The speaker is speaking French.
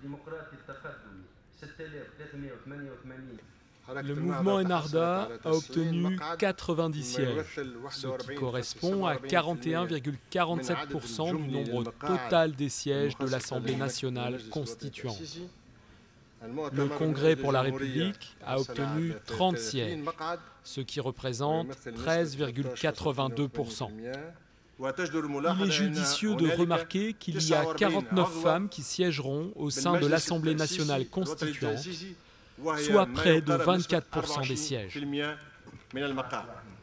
Le mouvement Ennahda a obtenu 90 sièges, ce qui correspond à 41,47% du nombre total des sièges de l'Assemblée nationale constituante. Le Congrès pour la République a obtenu 30 sièges, ce qui représente 13,82%. Il est judicieux de remarquer qu'il y a 49 femmes qui siégeront au sein de l'Assemblée nationale constituante, soit près de 24% des sièges.